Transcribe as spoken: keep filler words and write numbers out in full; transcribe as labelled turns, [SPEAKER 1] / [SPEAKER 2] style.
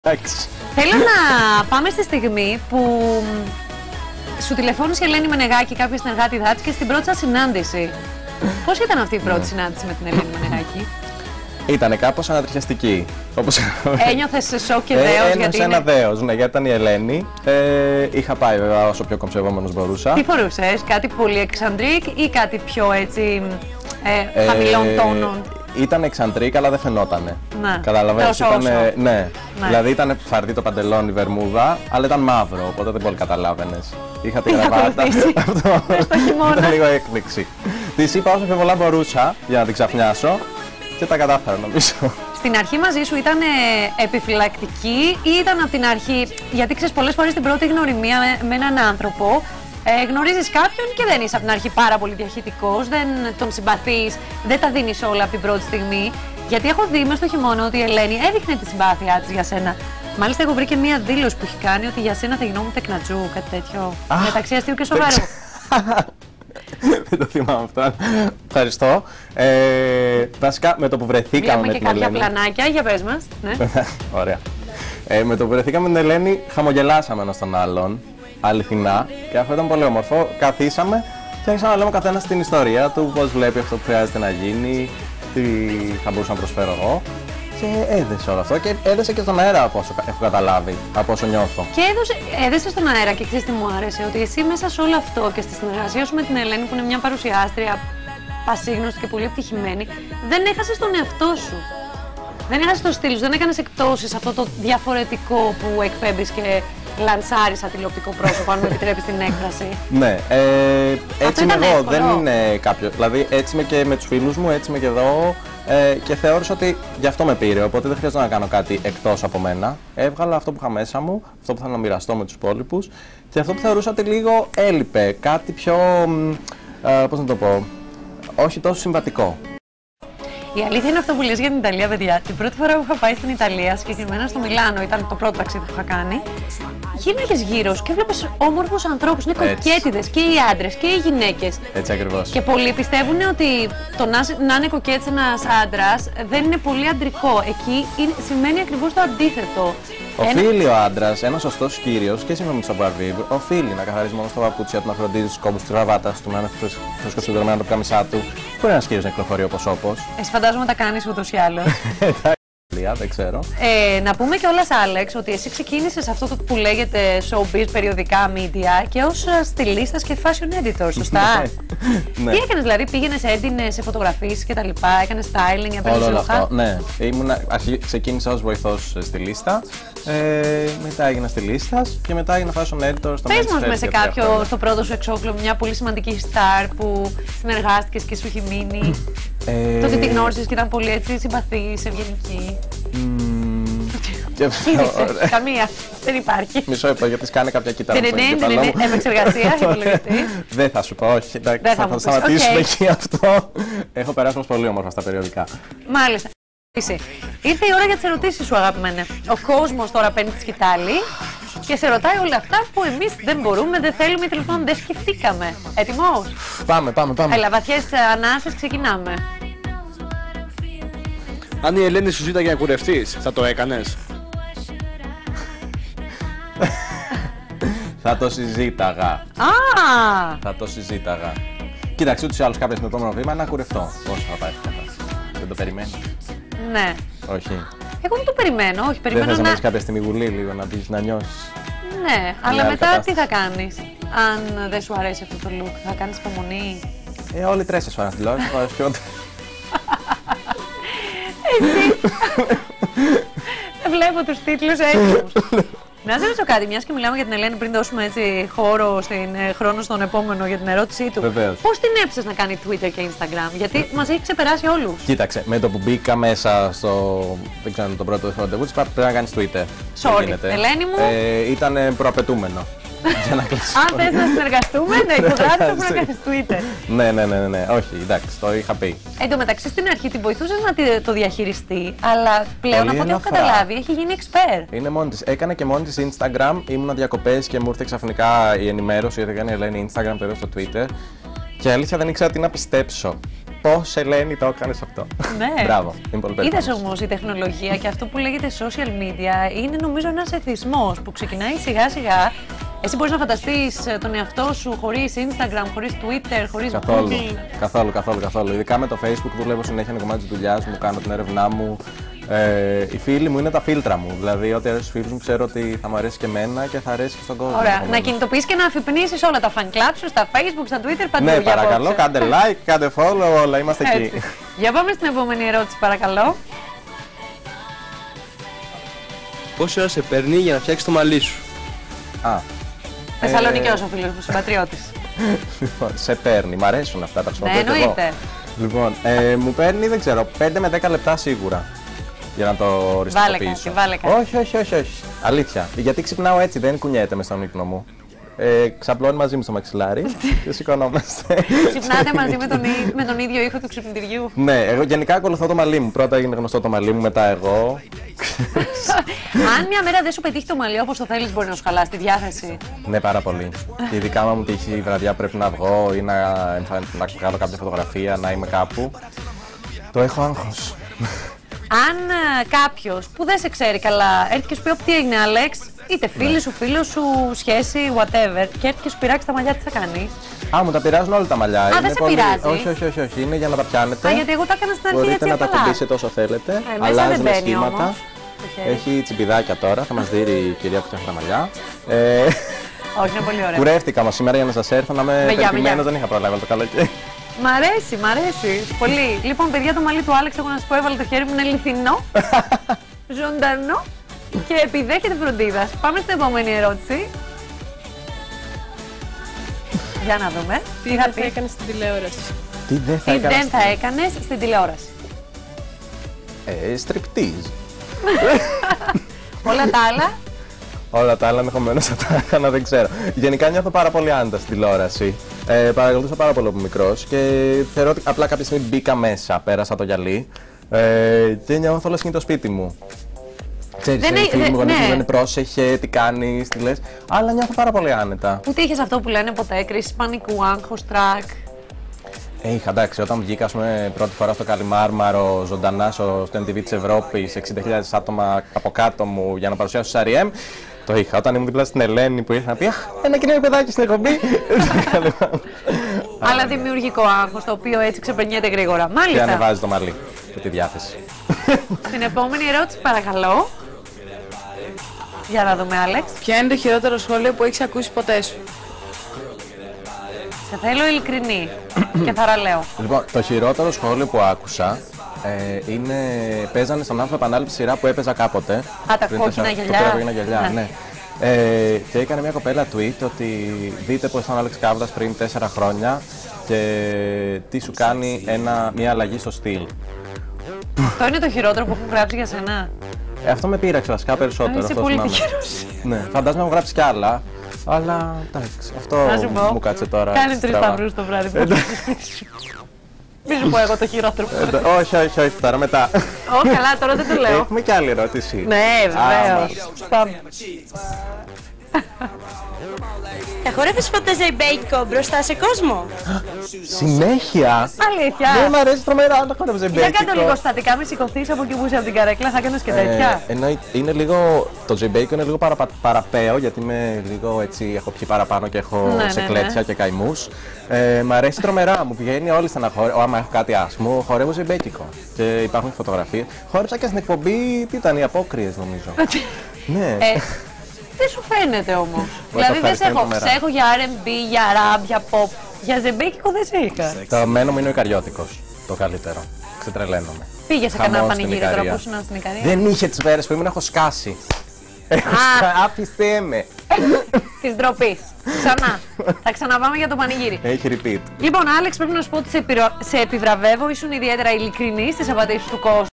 [SPEAKER 1] Θέλω να πάμε στη στιγμή που σου τηλεφώνησε η Ελένη Μενεγάκη, κάποια συνεργάτη δάτης, και στην πρώτη σας συνάντηση. Πώς ήταν αυτή η πρώτη συνάντηση με την Ελένη Μενεγάκη?
[SPEAKER 2] Ήτανε κάπως ανατριχιαστική. Όπως...
[SPEAKER 1] Ένιωθες σοκ και δέος?
[SPEAKER 2] Ένιωσα
[SPEAKER 1] γιατί
[SPEAKER 2] ένα
[SPEAKER 1] είναι...
[SPEAKER 2] δέος, ναι, γιατί ήταν η Ελένη. Ε, είχα πάει βέβαια όσο πιο κομψευόμενος μπορούσα.
[SPEAKER 1] Τι φορούσες, κάτι πολύ εξαντρίκ ή κάτι πιο έτσι ε, χαμηλών ε, τόνων?
[SPEAKER 2] Ήταν εξαντρίκ, αλλά δεν φαινότανε.
[SPEAKER 1] Ναι.
[SPEAKER 2] Καταλαβαίνεις, ήταν, ναι.
[SPEAKER 1] ναι.
[SPEAKER 2] Δηλαδή ήταν φαρδί το παντελόνι, βερμούδα, αλλά ήταν μαύρο, οπότε δεν πολύ καταλάβαινες. Είχα τη γραβάτα. Αυτό ήταν λίγο έκπληξη. Της είπα όσο πιο πολλά μπορούσα για να την ξαφνιάσω και τα κατάφερα νομίζω.
[SPEAKER 1] Στην αρχή μαζί σου ήταν ε, επιφυλακτική ή ήταν από την αρχή? Γιατί ξέρεις, πολλές φορές την πρώτη γνωριμία με, με έναν άνθρωπο ε, γνωρίζεις κάποιον και δεν είσαι από την αρχή πάρα πολύ διαχειτικός, δεν τον συμπαθείς, δεν τα δίνεις όλα από την πρώτη στιγμή. Γιατί έχω δει μες στο χειμώνα ότι η Ελένη έδειχνε τη συμπάθειά της για σένα. Μάλιστα, έχω βρει και μία δήλωση που έχει κάνει ότι για σένα θα γινόμουν τεκνατζού, κάτι τέτοιο. Μεταξύ αστείου και σοβαρού.
[SPEAKER 2] Δεν το θυμάμαι αυτό. Ευχαριστώ. Ε, βασικά, με το που βρεθήκαμε με την Ελένη.
[SPEAKER 1] Βλέπουμε και κάποια πλανάκια, για πες μας. Ναι.
[SPEAKER 2] Ωραία. Ε, με το που βρεθήκαμε με την Ελένη, χαμογελάσαμε ένας τον άλλον. Αληθινά. Και αυτό ήταν πολύ όμορφο. Καθίσαμε και άρχισαμε να λέμε ο καθένας την ιστορία του, πώς βλέπει αυτό που χρειάζεται να γίνει, τι θα μπορούσα να προσφέρω εγώ. Και έδεσε όλο αυτό και έδεσε και στον αέρα από όσο έχω καταλάβει, από όσο νιώθω. Και
[SPEAKER 1] έδωσε, έδεσε στον αέρα και ξέρεις τι μου άρεσε? Ότι εσύ μέσα σε όλο αυτό και στη συνεργασία σου με την Ελένη, που είναι μια παρουσιάστρια πασίγνωστη και πολύ επιτυχημένη, δεν έχασες τον εαυτό σου. Δεν έχασες το στυλ σου, δεν έκανες εκτόσεις αυτό το διαφορετικό που εκπέμπεις και λανσάρεις σαν τηλεοπτικό πρόσωπο, αν μου επιτρέπεις την έκφραση.
[SPEAKER 2] Ναι, ε, έτσι είμαι εγώ,
[SPEAKER 1] εύκολο.
[SPEAKER 2] Δεν είναι κάποιο. Δηλαδή έτσι είμαι και με τους φίλους μου, έτσι είμαι και εδώ. Ε, και θεώρησα ότι γι' αυτό με πήρε, οπότε δεν χρειάζεται να κάνω κάτι εκτός από μένα. Έβγαλα αυτό που είχα μέσα μου, αυτό που θέλω να μοιραστώ με τους υπόλοιπους και αυτό που θεωρούσα ότι λίγο έλειπε, κάτι πιο, ε, πώς να το πω, όχι τόσο συμβατικό.
[SPEAKER 1] Η αλήθεια είναι αυτό που λες για την Ιταλία, παιδιά. Την πρώτη φορά που είχα πάει στην Ιταλία, συγκεκριμένα στο Μιλάνο, ήταν το πρώτο ταξίδι που είχα κάνει. Γύρναγες γύρω και βλέπεις όμορφους ανθρώπους, είναι κοκκέτιδες και οι άντρες και οι γυναίκες.
[SPEAKER 2] Έτσι ακριβώς.
[SPEAKER 1] Και πολλοί πιστεύουν ότι το να, να είναι κοκκέτης ένας άντρας δεν είναι πολύ αντρικό. Εκεί είναι, σημαίνει ακριβώς το αντίθετο.
[SPEAKER 2] Οφείλει ο άντρας, ένας σωστός κύριος, και σύμφωνα με τον Σαμπουαβίβ, οφείλει να καθαρίζει μόνο στα παπούτσια του, να φροντίζει τους κόμπους της γραβάτας του, να είναι φρεσκοσυντρωμένα το πουκάμισά του. Μπορεί ένας κύριος να κυκλοφορεί όπως όπως.
[SPEAKER 1] Εσύ φαντάζομαι τα κάνεις ούτως ή άλλως.
[SPEAKER 2] Δεν ξέρω.
[SPEAKER 1] Ε, να πούμε κιόλας, Άλεξ, ότι εσύ ξεκίνησες αυτό το που λέγεται showbiz, περιοδικά, media, και ως στυλίστας και fashion editor, σωστά?
[SPEAKER 2] Ναι.
[SPEAKER 1] Τι έκανες, δηλαδή, πήγαινες, έντυνες σε φωτογραφίσεις και τα λοιπά, έκανες styling, έπαιρνες ρούχα?
[SPEAKER 2] Ναι, ήμουν, αρχι, ξεκίνησα ως βοηθός στυλίστα, ε, μετά έγινα στυλίστας και μετά έγινα fashion editor στο
[SPEAKER 1] Πες μας σε κάποιο, στο πρώτο σου εξώκλο, μια πολύ σημαντική star που συνεργάστηκες και σου έχει μείνει. Ε... Το ότι τη γνώρισες και ήταν πολύ έτσι συμπαθής, ευγενική. Κοίταξε, καμία, δεν υπάρχει.
[SPEAKER 2] Μισό λεπτό, γιατί σκάνε κάποια κύτταρα.
[SPEAKER 1] Δεν είναι, δεν είναι, επεξεργασία, υπολογιστή.
[SPEAKER 2] Δεν θα σου πω, όχι, εντάξει, θα σταματήσουμε εκεί αυτό. Έχω περάσει όμως πολύ όμορφα στα περιοδικά.
[SPEAKER 1] Μάλιστα. Ήρθε η ώρα για τις ερωτήσεις σου, αγαπημένε. Ο κόσμος τώρα παίρνει τη σκητάλη και σε ρωτάει όλα αυτά που εμείς δεν μπορούμε, δεν θέλουμε, τέλος πάντων δεν σκεφτήκαμε. Έτοιμος?
[SPEAKER 2] Πάμε, πάμε, πάμε.
[SPEAKER 1] Έλα, βαθιές ανάσες, ξεκινάμε.
[SPEAKER 3] Αν η Ελένη σου ζήταγε να κουρευτείς, θα το έκανες?
[SPEAKER 2] Θα το συζήταγα.
[SPEAKER 1] Α!
[SPEAKER 2] Θα το συζήταγα. Κοίταξε, ούτως ή άλλως κάποια στο επόμενο βήμα να κουρευτώ. Πόσο θα πάει αυτό? Δεν το περιμένεις?
[SPEAKER 1] Ναι.
[SPEAKER 2] Όχι.
[SPEAKER 1] Εγώ δεν το περιμένω, όχι. Περιμένω
[SPEAKER 2] δεν θες
[SPEAKER 1] να...
[SPEAKER 2] να έχεις κάποια στιγμή βουλή λίγο, να πεις, να νιώσεις?
[SPEAKER 1] Ναι, αλλά μετά κατάσταση. Τι θα κάνεις, αν δεν σου αρέσει αυτό το look? Θα κάνεις υπομονή?
[SPEAKER 2] Ε, όλοι τρεις σας φοράς τηλεόραση, θα φοράς πιο...
[SPEAKER 1] Εσύ! Βλέπω τους τίτλους έτοιμους. Να σε ρωτήσω κάτι, μιας και μιλάμε για την Ελένη, πριν δώσουμε έτσι χώρο στην, ε, χρόνο στον επόμενο για την ερώτησή του.
[SPEAKER 2] Βεβαίως.
[SPEAKER 1] Πώς την έψες να κάνει Twitter και Instagram, γιατί μας έχει ξεπεράσει όλους?
[SPEAKER 2] Κοίταξε, με το που μπήκα μέσα στο. Δεν ξέρω, το πρώτο ραντεβού της, πρέπει να κάνεις Twitter.
[SPEAKER 1] Sorry, Ελένη μου.
[SPEAKER 2] Ε, ήταν προαπαιτούμενο. Για να κλείσω.
[SPEAKER 1] Αν θες να συνεργαστούμε, να υπογράψεις, πρέπει να κάνεις Twitter.
[SPEAKER 2] Ναι, ναι, ναι, ναι, όχι, εντάξει, το είχα πει.
[SPEAKER 1] Εν τω μεταξύ, στην αρχή την βοηθούσες να το διαχειριστεί, αλλά πλέον από ό,τι έχω καταλάβει έχει γίνει expert.
[SPEAKER 2] Είναι μόνη της. Έκανε και μόνη της Instagram. Ήμουνα διακοπές και μου ήρθε ξαφνικά η ενημέρωση γιατί έκανε η Ελένη Instagram, το είδα στο Twitter. Και αλήθεια δεν ήξερα τι να πιστέψω. πώς Ελένη το έκανες αυτό.
[SPEAKER 1] Ναι.
[SPEAKER 2] Μπράβο, είναι πολύ περήφανος.
[SPEAKER 1] Είδες όμως η τεχνολογία και αυτό που λέγεται social media είναι νομίζω ένας εθισμός που ξεκινάει σιγά σιγά. Εσύ μπορείς να φανταστείς τον εαυτό σου χωρίς Instagram, χωρίς Twitter, χωρίς
[SPEAKER 2] Καθόλου,
[SPEAKER 1] Google.
[SPEAKER 2] καθόλου, καθόλου, καθόλου. Ειδικά με το Facebook δουλεύω συνέχεια, είναι κομμάτι της δουλειάς μου, κάνω την έρευνά μου. Ε, οι φίλοι μου είναι τα φίλτρα μου. Δηλαδή, ό,τι αρέσει στους φίλους μου, ξέρω ότι θα μου αρέσει και εμένα και θα αρέσει και στον κόσμο.
[SPEAKER 1] Ωραία. Να κινητοποιήσεις και να αφυπνίσεις όλα τα fan club σου στα Facebook, στα Twitter, παντού.
[SPEAKER 2] Ναι,
[SPEAKER 1] για
[SPEAKER 2] παρακαλώ,
[SPEAKER 1] απόψε.
[SPEAKER 2] κάντε like, κάντε follow, όλα είμαστε
[SPEAKER 1] Έτσι.
[SPEAKER 2] εκεί.
[SPEAKER 1] Για πάμε στην επόμενη ερώτηση, παρακαλώ.
[SPEAKER 3] Πόση ώρα σε παίρνει για να φτιάξει το μαλλί σου?
[SPEAKER 2] Α,
[SPEAKER 1] Θεσσαλονικιός ο φίλος μου, συμπατριώτης.
[SPEAKER 2] λοιπόν, σε παίρνει, μ' αρέσουν αυτά τα
[SPEAKER 1] Ναι,
[SPEAKER 2] χρησιμοποιώ.
[SPEAKER 1] εννοείται.
[SPEAKER 2] Λοιπόν, ε, μου παίρνει, δεν ξέρω, πέντε με δέκα λεπτά σίγουρα. Για να το οριστικοποιήσω.
[SPEAKER 1] κάτι, βάλε κάτι.
[SPEAKER 2] Όχι, όχι, όχι, όχι. Αλήθεια. Γιατί ξυπνάω έτσι, δεν κουνιέται μες στον ύπνο μου. Ε, ξαπλώνει μαζί μου στο μαξιλάρι και σηκωνόμαστε.
[SPEAKER 1] Ξυπνάτε μαζί με τον, ί- με τον ίδιο ήχο του ξυπνητηριού.
[SPEAKER 2] Ναι, εγώ γενικά ακολουθώ το μαλλί μου. Πρώτα έγινε γνωστό το μαλλί μου, μετά εγώ.
[SPEAKER 1] Αν μια μέρα δεν σου πετύχει το μαλλί όπως το θέλεις, μπορεί να σου χαλάσει τη διάθεση.
[SPEAKER 2] Ναι, πάρα πολύ. Και ειδικά άμα μου τύχει η βραδιά πρέπει να βγω ή να, εμφαν... να κάνω κάποια φωτογραφία, να είμαι κάπου. Το έχω άγχος.
[SPEAKER 1] Αν κάποιο που δεν σε ξέρει καλά έρθει και σου πει: «Ωπ, τι έγινε, Άλεξ», είτε φίλη σου, φίλο σου, σχέση, whatever, και έρθει και σου πειράξει τα μαλλιά, τι θα κάνει?
[SPEAKER 2] Α, μου τα πειράζουν όλα τα μαλλιά.
[SPEAKER 1] δεν σε πειράζει?
[SPEAKER 2] Όχι, όχι, όχι, όχι. Είναι για να τα πιάνετε.
[SPEAKER 1] Α, γιατί εγώ τα έκανα στην αρχή
[SPEAKER 2] Μπορείτε
[SPEAKER 1] έτσι
[SPEAKER 2] να τα
[SPEAKER 1] απλά.
[SPEAKER 2] κουμπίσετε όσο θέλετε.
[SPEAKER 1] Ε, μέσα
[SPEAKER 2] Αλλάζουν
[SPEAKER 1] δεν μπαίνει
[SPEAKER 2] σχήματα.
[SPEAKER 1] όμως.
[SPEAKER 2] Έχει τσιμπιδάκια τώρα, θα μας δει η κυρία που φτιάχνει τα μαλλιά. Ε,
[SPEAKER 1] Όχι, είναι πολύ ωραία.
[SPEAKER 2] κουρεύτηκα όμως σήμερα για να σας έρθω να είμαι
[SPEAKER 1] Με γεια, με
[SPEAKER 2] περιποιημένος,
[SPEAKER 1] γεια.
[SPEAKER 2] δεν είχα προλάβει το καλοκαίρι.
[SPEAKER 1] Μ' αρέσει, μ' αρέσει. Πολύ. Λοιπόν, παιδιά, το μαλλί του Άλεξ, εγώ να σα πω, έβαλε το χέρι μου, είναι αληθινό, ζωντανό και επιδέχεται φροντίδα. Πάμε στην επόμενη ερώτηση. Για να δούμε.
[SPEAKER 4] Τι
[SPEAKER 1] θα
[SPEAKER 4] δεν
[SPEAKER 1] πει.
[SPEAKER 4] θα έκανε στην τηλεόραση?
[SPEAKER 2] Τι δεν θα
[SPEAKER 1] Τι
[SPEAKER 2] έκανες?
[SPEAKER 1] δεν θα έκανε στην τηλεόραση?
[SPEAKER 2] Ε, στριπτίζ.
[SPEAKER 1] Όλα τα άλλα.
[SPEAKER 2] Όλα τα άλλα ενδεχομένως θα τα έκανα, δεν ξέρω. Γενικά νιώθω πάρα πολύ άνετα στην τηλεόραση. Ε, παρακολουθούσα πάρα πολύ από μικρός και θεωρώ ότι απλά κάποια στιγμή μπήκα μέσα, πέρασα το γυαλί ε, και νιώθω όλο είναι το σπίτι μου. Ξέρεις,
[SPEAKER 1] Δεν
[SPEAKER 2] οι
[SPEAKER 1] είναι-
[SPEAKER 2] φίλοι μου
[SPEAKER 1] δε-
[SPEAKER 2] γονείς μου
[SPEAKER 1] ναι.
[SPEAKER 2] λένε πρόσεχε, τι κάνεις, τι λες, αλλά νιώθω πάρα πολύ άνετα.
[SPEAKER 1] Ούτε είχε αυτό που λένε ποτέ, κρίση πανικού, άγχος, τρακ.
[SPEAKER 2] Ε, είχα εντάξει, όταν βγήκα ας πούμε, πρώτη φορά στο Καλιμάρμαρο, ζωντανά στο στο εμ τι βι της Ευρώπης, εξήντα χιλιάδες άτομα από κάτω μου για να παρουσιάσω στο αρ εμ. Το είχα. Όταν ήμουν δίπλα στην Ελένη που ήρθε να πει «Αχ, ένα κοινό παιδάκι στην εκπομπή».
[SPEAKER 1] Αλλά δημιουργικό άγχος, το οποίο έτσι ξεπερνιέται γρήγορα.
[SPEAKER 2] Και
[SPEAKER 1] Μάλιστα.
[SPEAKER 2] ανεβάζει το μαλλί και τη διάθεση.
[SPEAKER 1] Στην επόμενη ερώτηση, παρακαλώ. Για να δούμε, Άλεξ.
[SPEAKER 4] Ποια είναι το χειρότερο σχόλιο που έχεις ακούσει ποτέ σου?
[SPEAKER 1] Σε θέλω ειλικρινή και θαραλέο.
[SPEAKER 2] Λοιπόν, το χειρότερο σχόλιο που άκουσα ε, είναι. Παίζανε στον άνθρωπο επανάληψη σειρά που έπαιζα κάποτε.
[SPEAKER 1] Α, τα
[SPEAKER 2] Πριν
[SPEAKER 1] κόκκινα
[SPEAKER 2] τέσσερα-
[SPEAKER 1] γυαλιά.
[SPEAKER 2] Το κόκκινα γυαλιά,
[SPEAKER 1] Ναι.
[SPEAKER 2] ναι. Ε, και έκανε μια κοπέλα tweet ότι δείτε πως ήταν ο Άλεξ Κάβδας πριν τέσσερα χρόνια και τι σου κάνει ένα, μια αλλαγή στο στυλ.
[SPEAKER 1] Αυτό είναι το χειρότερο που έχουν γράψει για σένα.
[SPEAKER 2] Ε, αυτό με πείραξε βασικά περισσότερο.
[SPEAKER 1] Είσαι
[SPEAKER 2] αυτό
[SPEAKER 1] πολύ
[SPEAKER 2] θυμάμαι.
[SPEAKER 1] τυχερός.
[SPEAKER 2] Ναι, φαντάζομαι έχω γράψει κι άλλα. Αλλά εντάξει, αυτό
[SPEAKER 1] Να σου πω.
[SPEAKER 2] μου κάτσε τώρα.
[SPEAKER 1] Κάνε τρεις
[SPEAKER 2] στραβά.
[SPEAKER 1] σταυρούς το βράδυ που θα στο σπίτι σου. Μη σου πω εγώ το χειρότερο.
[SPEAKER 2] Ε, το- όχι, όχι, όχι, τώρα μετά.
[SPEAKER 1] Ω, καλά, τώρα δεν το λέω.
[SPEAKER 2] Έχουμε κι άλλη ερώτηση.
[SPEAKER 1] Ναι, βεβαίως.
[SPEAKER 2] μάλιστα.
[SPEAKER 1] Πάμε.
[SPEAKER 5] Θα χορεύεις ποτέ ζεϊμπέικο μπροστά σε κόσμο?
[SPEAKER 2] Συνέχεια.
[SPEAKER 1] Αλήθεια.
[SPEAKER 2] Δεν μ' αρέσει τρομερά να χορεύω
[SPEAKER 1] Για
[SPEAKER 2] ζεμπέκικο.
[SPEAKER 1] κάτω λίγο στατικά, μη σηκωθείς από εκεί που είσαι από την καρέκλα, θα κάνεις και τέτοια.
[SPEAKER 2] Ε, εννοεί- είναι λίγο, το ζεμπέικο είναι λίγο παραπα, παραπέω γιατί είμαι λίγο έτσι, έχω πιει παραπάνω και έχω
[SPEAKER 1] Ναι,
[SPEAKER 2] σε
[SPEAKER 1] ναι,
[SPEAKER 2] κλέτσια
[SPEAKER 1] ναι.
[SPEAKER 2] και καημούς. Ε, μ' αρέσει τρομερά, μου πηγαίνει όλη στεναχώρια. Άμα έχω κάτι άσχημο, χορεύω ζεμπέκικο. Και υπάρχουν φωτογραφίες. Χόρεψα και στην εκπομπή, τι ήταν, οι απόκριες νομίζω. Ναι.
[SPEAKER 1] Ε, δεν σου φαίνεται όμως. Δηλαδή δεν σε
[SPEAKER 2] ευχαριστώ,
[SPEAKER 1] έχω,
[SPEAKER 2] είναι τρομερά.
[SPEAKER 1] σε έχω για αρ εμ μπι, για rap, για pop. Για ζεμπέκικο δεν σε είχα.
[SPEAKER 2] Το μένο μου είναι ο Ικαριώτικος, το καλύτερο. Ξετρελαίνομαι.
[SPEAKER 1] Πήγε σε
[SPEAKER 2] Χαμός
[SPEAKER 1] κανένα
[SPEAKER 2] στην
[SPEAKER 1] πανηγύρι τώρα
[SPEAKER 2] Ικαρία.
[SPEAKER 1] που ήσουν στην Ικαρία.
[SPEAKER 2] Δεν είχε τις μέρες που ήμουν, έχω σκάσει. Έχω σκάσει, άφησέ με.
[SPEAKER 1] Τη ντροπή. Ξανά. Θα ξαναπάμε για το πανηγύρι.
[SPEAKER 2] Έχει repeat.
[SPEAKER 1] Λοιπόν, Άλεξ, πρέπει να σου πω ότι σε, επιρο... σε επιβραβεύω. Ήσουν ιδιαίτερα ειλικρινή στι απαντήσει του κόσμου.